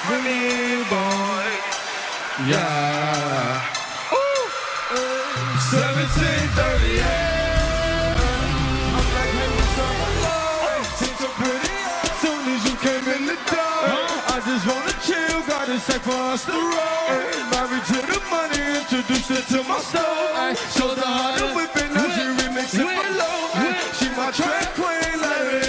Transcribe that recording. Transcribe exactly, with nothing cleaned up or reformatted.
money boy. Yeah. seventeen thirty-eight. I'm like, hey, what's up, hello? Seem so pretty soon as you came in the door. I just wanna chill, got a sack for us to roll. Married to the money, introduced her to my soul. Showed her how to whip it, now she remix it below. She my track queen, like